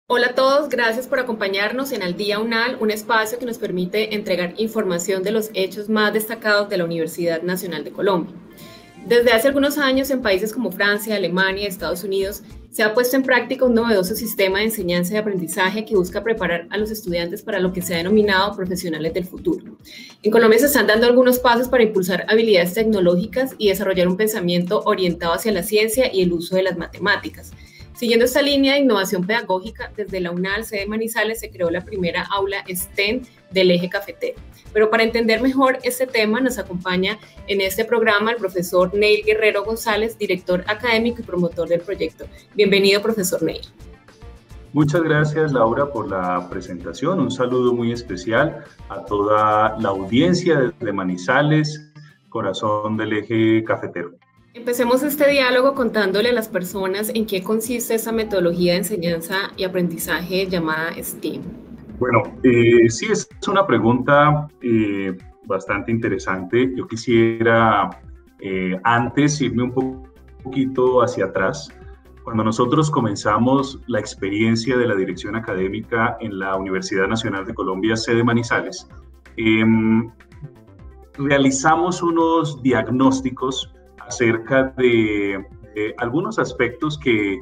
Hola a todos, gracias por acompañarnos en Al Día UNAL, un espacio que nos permite entregar información de los hechos más destacados de la Universidad Nacional de Colombia. Desde hace algunos años, en países como Francia, Alemania y Estados Unidos, se ha puesto en práctica un novedoso sistema de enseñanza y aprendizaje que busca preparar a los estudiantes para lo que se ha denominado profesionales del futuro. En Colombia se están dando algunos pasos para impulsar habilidades tecnológicas y desarrollar un pensamiento orientado hacia la ciencia y el uso de las matemáticas. Siguiendo esta línea de innovación pedagógica, desde la UNAL, sede de Manizales, se creó la primera aula STEM del eje cafetero. Pero para entender mejor este tema, nos acompaña en este programa el profesor Neil Guerrero González, director académico y promotor del proyecto. Bienvenido, profesor Neil. Muchas gracias, Laura, por la presentación. Un saludo muy especial a toda la audiencia de Manizales, corazón del eje cafetero. Empecemos este diálogo contándole a las personas en qué consiste esa metodología de enseñanza y aprendizaje llamada STEAM. Bueno, sí, es una pregunta bastante interesante. Yo quisiera antes irme un poquito hacia atrás. Cuando nosotros comenzamos la experiencia de la dirección académica en la Universidad Nacional de Colombia, sede Manizales, realizamos unos diagnósticos acerca de algunos aspectos que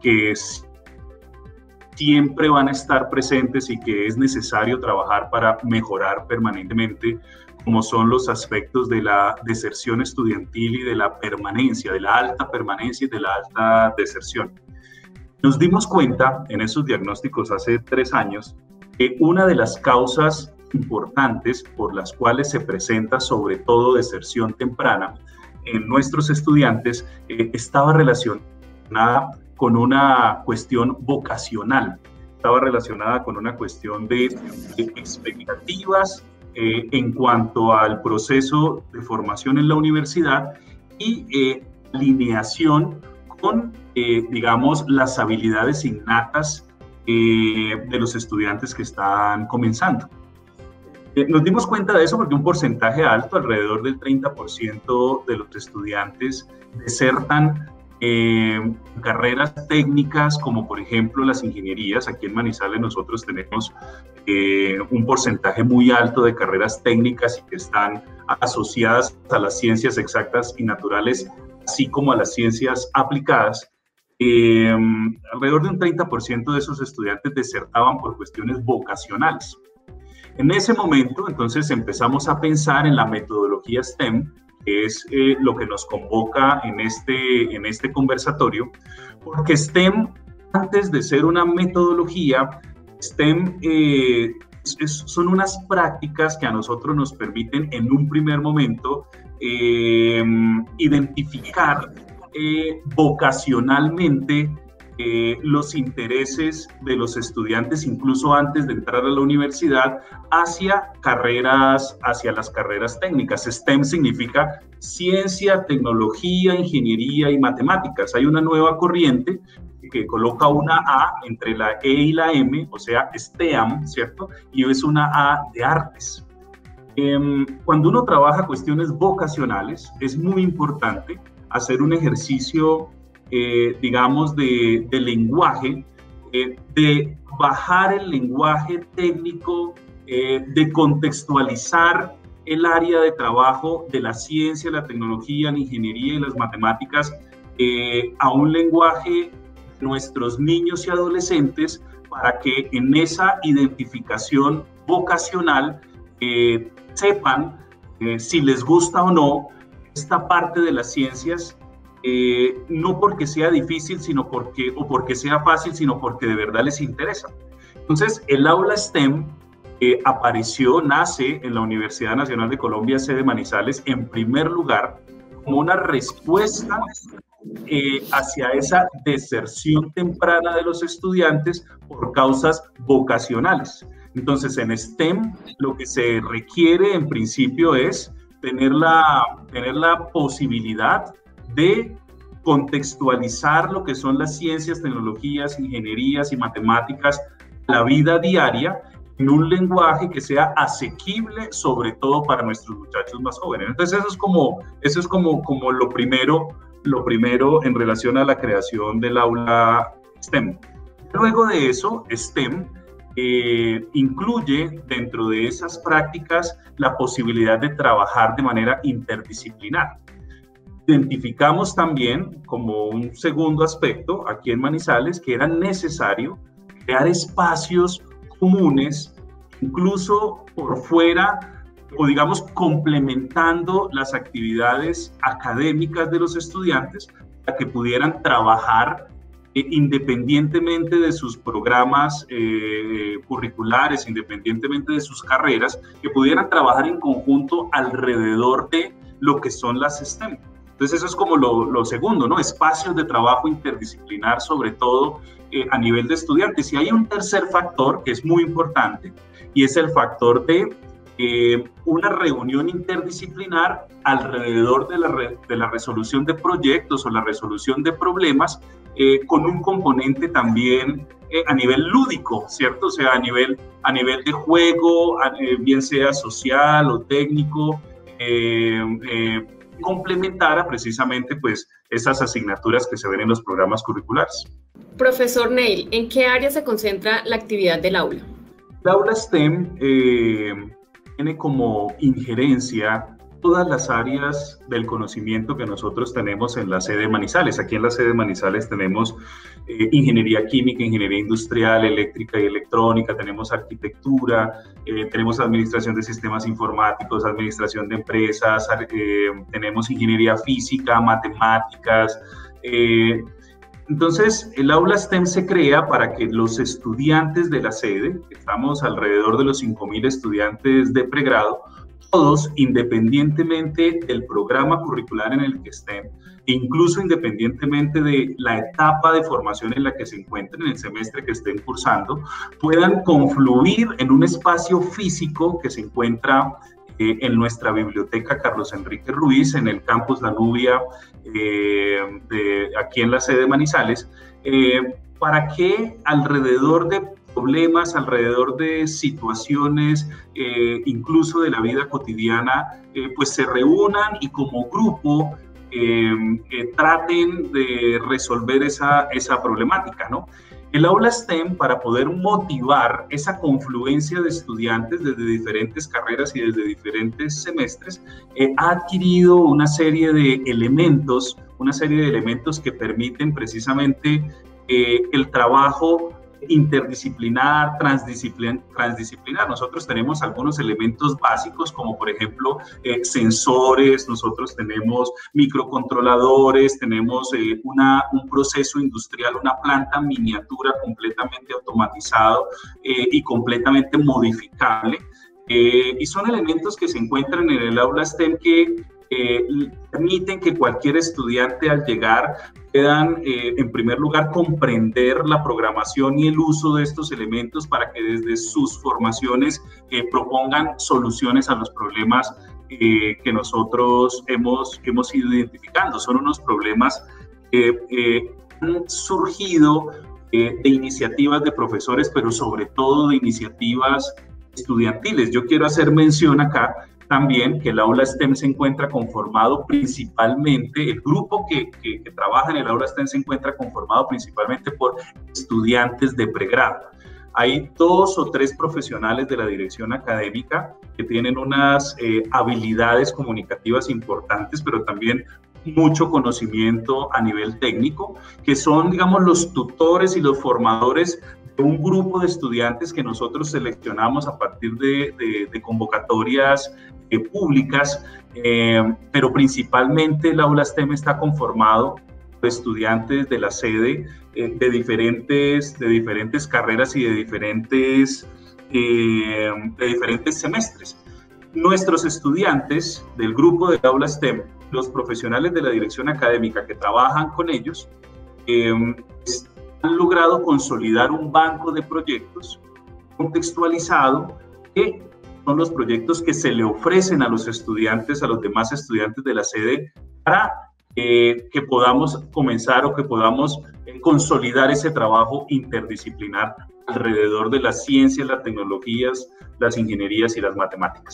siempre van a estar presentes y que es necesario trabajar para mejorar permanentemente, como son los aspectos de la deserción estudiantil y de la permanencia, de la alta permanencia y de la alta deserción. Nos dimos cuenta en esos diagnósticos hace 3 años que una de las causas importantes por las cuales se presenta sobre todo deserción temprana en nuestros estudiantes estaba relacionada con una cuestión vocacional, estaba relacionada con una cuestión de expectativas en cuanto al proceso de formación en la universidad y alineación con, digamos, las habilidades innatas de los estudiantes que están comenzando. Nos dimos cuenta de eso porque un porcentaje alto, alrededor del 30% de los estudiantes desertan carreras técnicas como por ejemplo las ingenierías. Aquí en Manizales nosotros tenemos un porcentaje muy alto de carreras técnicas y que están asociadas a las ciencias exactas y naturales, así como a las ciencias aplicadas. Alrededor de un 30% de esos estudiantes desertaban por cuestiones vocacionales. En ese momento, entonces, empezamos a pensar en la metodología STEM, que es lo que nos convoca en este conversatorio, porque STEM, antes de ser una metodología, STEM son unas prácticas que a nosotros nos permiten en un primer momento identificar vocacionalmente los intereses de los estudiantes, incluso antes de entrar a la universidad, hacia las carreras técnicas. STEM significa ciencia, tecnología, ingeniería y matemáticas. Hay una nueva corriente que coloca una A entre la E y la M, o sea, STEAM, ¿cierto? Y es una A de artes. Cuando uno trabaja cuestiones vocacionales, es muy importante hacer un ejercicio digamos, de lenguaje, de bajar el lenguaje técnico, de contextualizar el área de trabajo de la ciencia, la tecnología, la ingeniería y las matemáticas a un lenguaje de nuestros niños y adolescentes para que en esa identificación vocacional sepan si les gusta o no esta parte de las ciencias. No porque sea difícil, o porque sea fácil, sino porque de verdad les interesa. Entonces, el aula STEM nace en la Universidad Nacional de Colombia, sede Manizales, en primer lugar, como una respuesta hacia esa deserción temprana de los estudiantes por causas vocacionales. Entonces, en STEM, lo que se requiere en principio es tener la posibilidad de contextualizar lo que son las ciencias, tecnologías, ingenierías y matemáticas, la vida diaria, en un lenguaje que sea asequible, sobre todo para nuestros muchachos más jóvenes. Entonces eso es como lo primero en relación a la creación del aula STEM. Luego de eso, STEM incluye dentro de esas prácticas la posibilidad de trabajar de manera interdisciplinar. Identificamos también como un segundo aspecto aquí en Manizales que era necesario crear espacios comunes, incluso por fuera o digamos complementando las actividades académicas de los estudiantes para que pudieran trabajar independientemente de sus programas curriculares, independientemente de sus carreras, que pudieran trabajar en conjunto alrededor de lo que son las STEM. Entonces eso es como lo segundo, ¿no? Espacios de trabajo interdisciplinar, sobre todo a nivel de estudiantes. Y hay un tercer factor que es muy importante y es el factor de una reunión interdisciplinar alrededor de la resolución de proyectos o la resolución de problemas con un componente también a nivel lúdico, ¿cierto? O sea, a nivel de juego, bien sea social o técnico, complementara precisamente pues esas asignaturas que se ven en los programas curriculares. Profesor Neil, ¿en qué área se concentra la actividad del aula? El aula STEM tiene como injerencia todas las áreas del conocimiento que nosotros tenemos en la sede Manizales. Aquí en la sede Manizales tenemos ingeniería química, ingeniería industrial, eléctrica y electrónica, tenemos arquitectura, tenemos administración de sistemas informáticos, administración de empresas, tenemos ingeniería física, matemáticas. Entonces, el aula STEM se crea para que los estudiantes de la sede, estamos alrededor de los 5.000 estudiantes de pregrado, todos, independientemente del programa curricular en el que estén, e incluso independientemente de la etapa de formación en la que se encuentren, en el semestre que estén cursando, puedan confluir en un espacio físico que se encuentra en nuestra biblioteca Carlos Enrique Ruiz, en el campus La Nubia, aquí en la sede Manizales, para que alrededor de problemas, alrededor de situaciones, incluso de la vida cotidiana, pues se reúnan y como grupo traten de resolver esa problemática, ¿no? El aula STEM, para poder motivar esa confluencia de estudiantes desde diferentes carreras y desde diferentes semestres, ha adquirido una serie de elementos que permiten precisamente el trabajo interdisciplinar, transdisciplinar. Nosotros tenemos algunos elementos básicos como por ejemplo sensores, nosotros tenemos microcontroladores, tenemos un proceso industrial, una planta miniatura completamente automatizado y completamente modificable. Y son elementos que se encuentran en el aula STEM que permiten que cualquier estudiante al llegar puedan, en primer lugar, comprender la programación y el uso de estos elementos para que desde sus formaciones propongan soluciones a los problemas que nosotros hemos ido identificando. Son unos problemas que han surgido de iniciativas de profesores, pero sobre todo de iniciativas estudiantiles. Yo quiero hacer mención acá también que el aula STEM se encuentra conformado principalmente, el grupo que trabaja en el aula STEM se encuentra conformado principalmente por estudiantes de pregrado. Hay 2 o 3 profesionales de la dirección académica que tienen unas habilidades comunicativas importantes, pero también mucho conocimiento a nivel técnico, que son, digamos, los tutores y los formadores de un grupo de estudiantes que nosotros seleccionamos a partir de convocatorias públicas, pero principalmente el aula STEM está conformado por estudiantes de la sede de diferentes carreras y de diferentes semestres. Nuestros estudiantes del grupo del aula STEM, los profesionales de la dirección académica que trabajan con ellos, han logrado consolidar un banco de proyectos contextualizado que son los proyectos que se le ofrecen a los estudiantes, a los demás estudiantes de la sede, para que podamos comenzar o que podamos consolidar ese trabajo interdisciplinar alrededor de las ciencias, las tecnologías, las ingenierías y las matemáticas.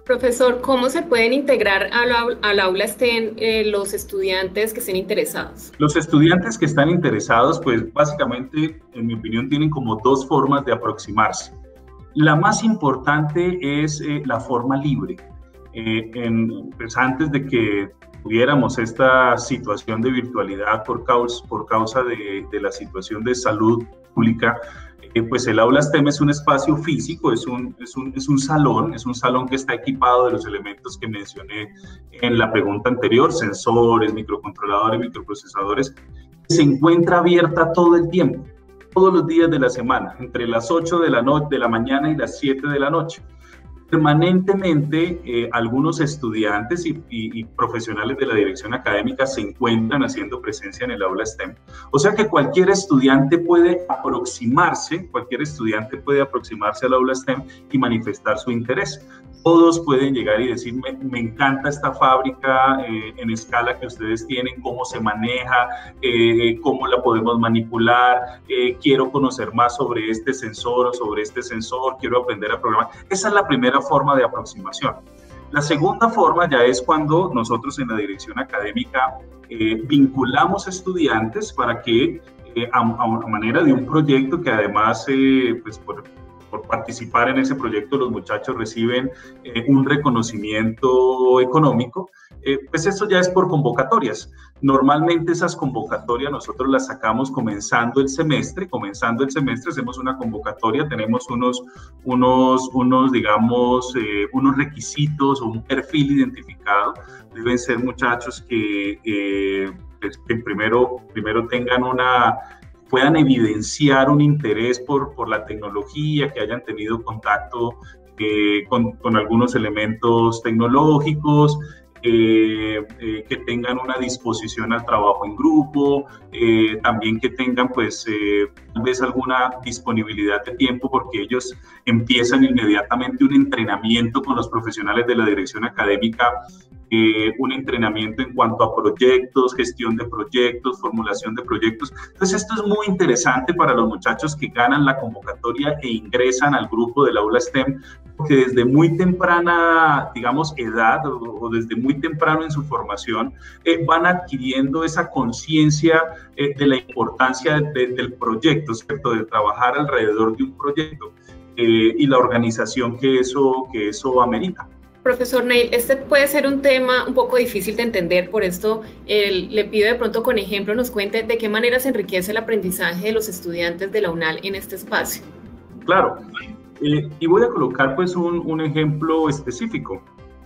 Profesor, ¿cómo se pueden integrar al aula STEM los estudiantes que estén interesados? Los estudiantes que están interesados, pues básicamente, en mi opinión, tienen como dos formas de aproximarse. La más importante es la forma libre. Pues antes de que tuviéramos esta situación de virtualidad por causa de la situación de salud pública, pues el aula STEM es un espacio físico, es un salón que está equipado de los elementos que mencioné en la pregunta anterior, sensores, microcontroladores, microprocesadores, se encuentra abierta todo el tiempo, todos los días de la semana, entre las 8 de la mañana y las 7 de la noche. Permanentemente, algunos estudiantes y profesionales de la dirección académica se encuentran haciendo presencia en el aula STEM. O sea que cualquier estudiante puede aproximarse al aula STEM y manifestar su interés. Todos pueden llegar y decir, me encanta esta fábrica en escala que ustedes tienen, cómo se maneja, cómo la podemos manipular, quiero conocer más sobre este sensor o sobre este sensor, quiero aprender a programar. Esa es la primera forma de aproximación. La segunda forma ya es cuando nosotros en la dirección académica vinculamos estudiantes para que a manera de un proyecto que además pues por participar en ese proyecto los muchachos reciben un reconocimiento económico, pues eso ya es por convocatorias. Normalmente esas convocatorias nosotros las sacamos comenzando el semestre hacemos una convocatoria, tenemos unos requisitos o un perfil identificado. Deben ser muchachos que primero puedan evidenciar un interés por la tecnología, que hayan tenido contacto con algunos elementos tecnológicos, que tengan una disposición al trabajo en grupo, también que tengan pues tal vez alguna disponibilidad de tiempo, porque ellos empiezan inmediatamente un entrenamiento con los profesionales de la dirección académica, un entrenamiento en cuanto a proyectos, gestión de proyectos, formulación de proyectos. Entonces esto es muy interesante para los muchachos que ganan la convocatoria e ingresan al grupo del aula STEM, porque desde muy temprana, digamos, edad o desde muy temprano en su formación van adquiriendo esa conciencia de la importancia del proyecto, ¿cierto? De trabajar alrededor de un proyecto y la organización que eso amerita. Profesor Neil, este puede ser un tema un poco difícil de entender, por esto le pido de pronto con ejemplo nos cuente de qué manera se enriquece el aprendizaje de los estudiantes de la UNAL en este espacio. Claro, y voy a colocar pues un ejemplo específico.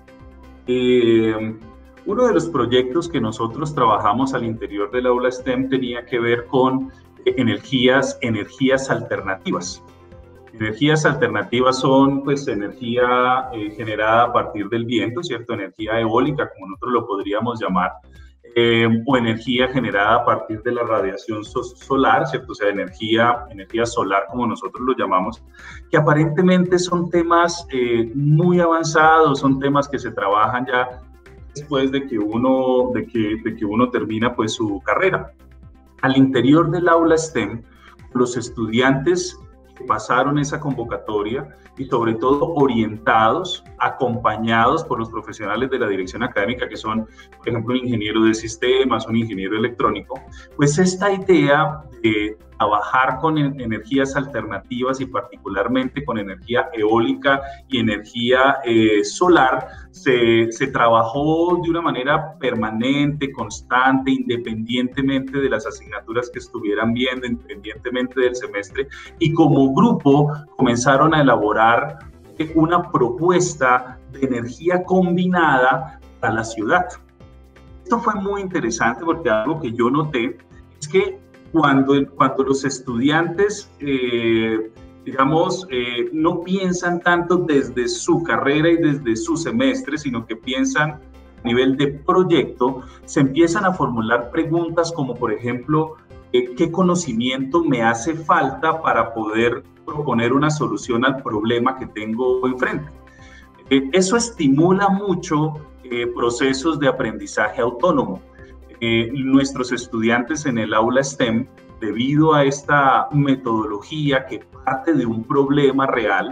Uno de los proyectos que nosotros trabajamos al interior del aula STEM tenía que ver con energías alternativas. Energías alternativas son pues energía generada a partir del viento, ¿cierto? Energía eólica, como nosotros lo podríamos llamar, o energía generada a partir de la radiación solar, ¿cierto? O sea, energía solar, como nosotros lo llamamos, que aparentemente son temas muy avanzados, son temas que se trabajan ya después de que uno termina pues su carrera. Al interior del aula STEM, los estudiantes pasaron esa convocatoria y sobre todo orientados, acompañados por los profesionales de la dirección académica, que son, por ejemplo, un ingeniero de sistemas, un ingeniero electrónico, pues esta idea de trabajar con energías alternativas y particularmente con energía eólica y energía solar, se trabajó de una manera permanente, constante, independientemente de las asignaturas que estuvieran viendo, independientemente del semestre, y como grupo comenzaron a elaborar una propuesta de energía combinada para la ciudad. Esto fue muy interesante porque algo que yo noté es que cuando los estudiantes, no piensan tanto desde su carrera y desde su semestre, sino que piensan a nivel de proyecto, se empiezan a formular preguntas como, por ejemplo, ¿qué conocimiento me hace falta para poder proponer una solución al problema que tengo enfrente? Eso estimula mucho procesos de aprendizaje autónomo. Nuestros estudiantes en el aula STEM, debido a esta metodología que parte de un problema real,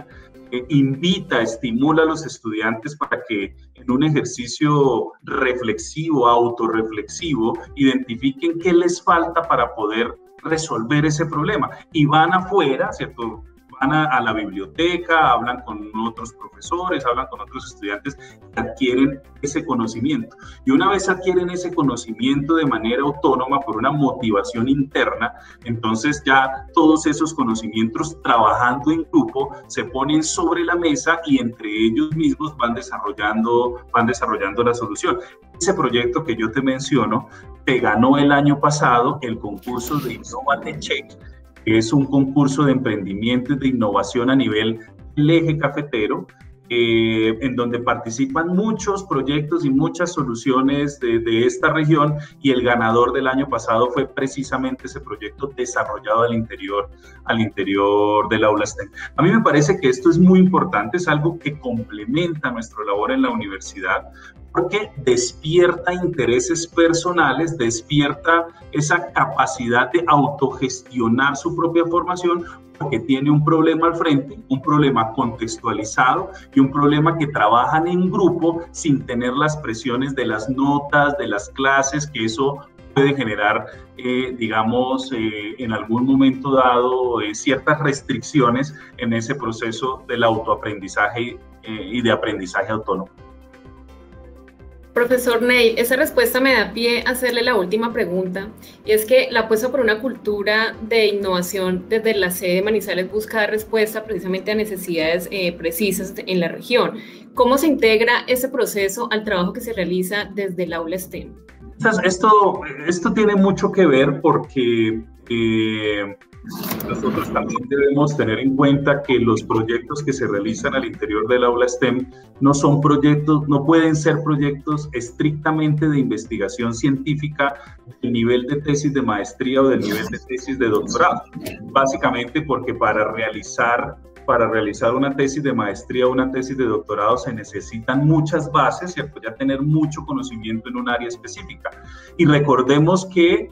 invita, estimula a los estudiantes para que en un ejercicio reflexivo, autorreflexivo, identifiquen qué les falta para poder resolver ese problema. Y van afuera, ¿cierto? Van a la biblioteca, hablan con otros profesores, hablan con otros estudiantes y adquieren ese conocimiento. Y una vez adquieren ese conocimiento de manera autónoma por una motivación interna, entonces ya todos esos conocimientos trabajando en grupo se ponen sobre la mesa y entre ellos mismos van desarrollando la solución. Ese proyecto que yo te menciono te ganó el año pasado el concurso de Innovatech, que es un concurso de emprendimiento y de innovación a nivel del eje cafetero, en donde participan muchos proyectos y muchas soluciones de esta región, y el ganador del año pasado fue precisamente ese proyecto desarrollado al interior del aula STEM. A mí me parece que esto es muy importante, es algo que complementa nuestra labor en la universidad, porque despierta intereses personales, despierta esa capacidad de autogestionar su propia formación, porque tiene un problema al frente, un problema contextualizado y un problema que trabajan en grupo sin tener las presiones de las notas, de las clases, que eso puede generar, digamos, en algún momento dado, ciertas restricciones en ese proceso del autoaprendizaje y de aprendizaje autónomo. Profesor Neil, esa respuesta me da pie a hacerle la última pregunta, y es que la apuesta por una cultura de innovación desde la sede de Manizales busca dar respuesta precisamente a necesidades precisas en la región. ¿Cómo se integra ese proceso al trabajo que se realiza desde el aula STEM? Esto tiene mucho que ver porque nosotros también debemos tener en cuenta que los proyectos que se realizan al interior del aula STEM no pueden ser proyectos estrictamente de investigación científica del nivel de tesis de maestría o del nivel de tesis de doctorado. Básicamente porque para realizar una tesis de maestría o una tesis de doctorado se necesitan muchas bases, ¿cierto? Ya tener mucho conocimiento en un área específica. Y recordemos que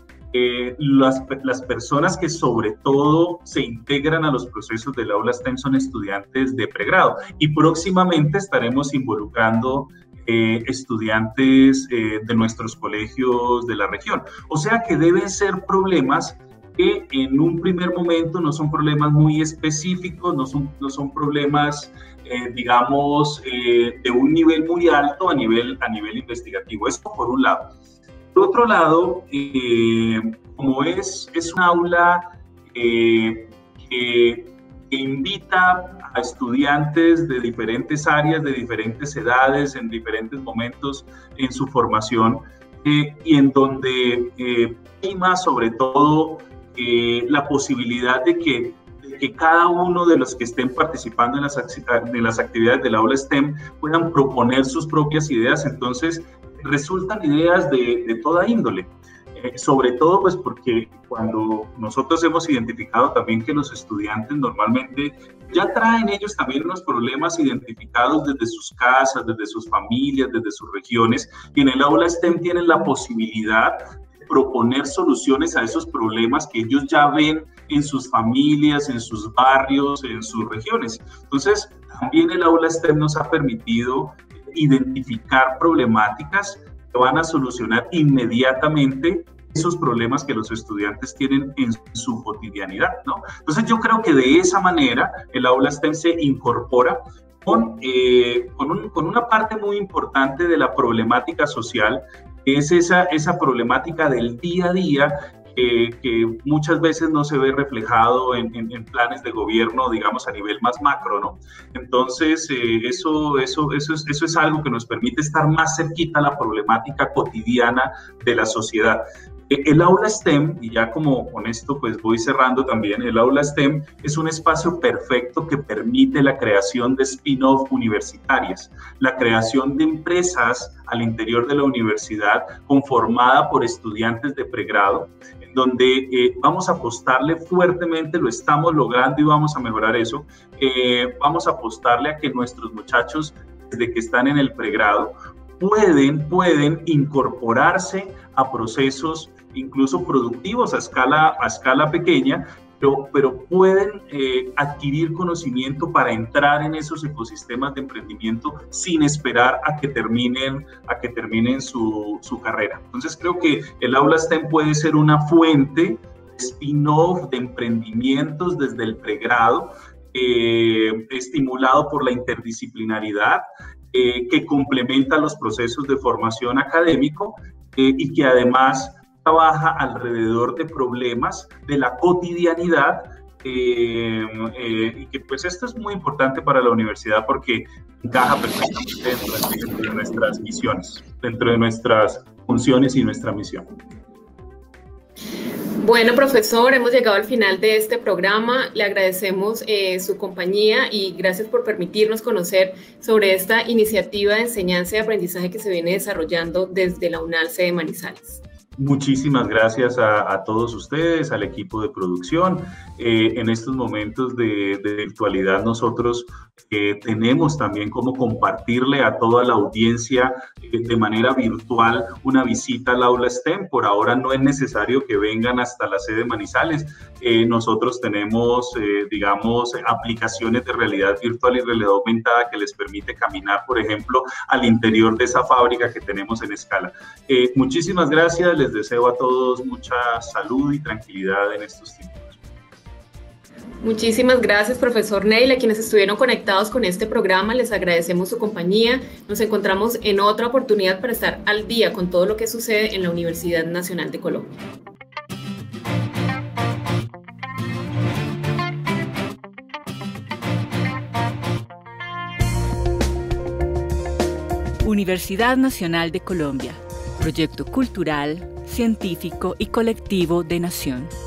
las personas que sobre todo se integran a los procesos del aula STEM son estudiantes de pregrado, y próximamente estaremos involucrando estudiantes de nuestros colegios de la región. O sea que deben ser problemas que en un primer momento no son problemas muy específicos, no son problemas, digamos, de un nivel muy alto a nivel investigativo. Eso por un lado. Por otro lado, como es un aula que invita a estudiantes de diferentes áreas, de diferentes edades, en diferentes momentos en su formación, y en donde prima sobre todo la posibilidad de que cada uno de los que estén participando en las actividades del aula STEM puedan proponer sus propias ideas. Entonces resultan ideas de toda índole, sobre todo pues porque cuando nosotros hemos identificado también que los estudiantes normalmente ya traen ellos también unos problemas identificados desde sus casas, desde sus familias, desde sus regiones, y en el aula STEM tienen la posibilidad de proponer soluciones a esos problemas que ellos ya ven en sus familias, en sus barrios, en sus regiones. Entonces también el aula STEM nos ha permitido identificar problemáticas que van a solucionar inmediatamente esos problemas que los estudiantes tienen en su cotidianidad, ¿no? Entonces yo creo que de esa manera el aula STEM se incorpora con una parte muy importante de la problemática social, que es esa problemática del día a día, que muchas veces no se ve reflejado en planes de gobierno, digamos, a nivel más macro, ¿no? Entonces, eso es algo que nos permite estar más cerquita a la problemática cotidiana de la sociedad. El aula STEM, y ya como con esto pues voy cerrando también, el aula STEM es un espacio perfecto que permite la creación de spin-off universitarias, la creación de empresas al interior de la universidad conformada por estudiantes de pregrado, en donde vamos a apostarle fuertemente, lo estamos logrando y vamos a mejorar eso, vamos a apostarle a que nuestros muchachos, desde que están en el pregrado, pueden incorporarse a procesos incluso productivos a escala pequeña, pero pueden adquirir conocimiento para entrar en esos ecosistemas de emprendimiento sin esperar a que terminen su carrera. Entonces creo que el aula STEM puede ser una fuente spin-off de emprendimientos desde el pregrado, estimulado por la interdisciplinaridad, que complementa los procesos de formación académico y que además trabaja alrededor de problemas de la cotidianidad, y que pues esto es muy importante para la universidad porque encaja perfectamente dentro de nuestras misiones, dentro de nuestras funciones y nuestra misión. Bueno, profesor, hemos llegado al final de este programa. Le agradecemos su compañía y gracias por permitirnos conocer sobre esta iniciativa de enseñanza y aprendizaje que se viene desarrollando desde la UNAL sede Manizales. Muchísimas gracias a todos ustedes, al equipo de producción. En estos momentos de virtualidad nosotros tenemos también como compartirle a toda la audiencia de manera virtual una visita al aula STEM. Por ahora no es necesario que vengan hasta la sede Manizales. Nosotros tenemos, digamos, aplicaciones de realidad virtual y realidad aumentada que les permite caminar, por ejemplo, al interior de esa fábrica que tenemos en Escala. Muchísimas gracias. Les deseo a todos mucha salud y tranquilidad en estos tiempos. Muchísimas gracias, profesor Neil. A quienes estuvieron conectados con este programa, les agradecemos su compañía. Nos encontramos en otra oportunidad para estar al día con todo lo que sucede en la Universidad Nacional de Colombia. Universidad Nacional de Colombia, proyecto cultural, científico y colectivo de nación.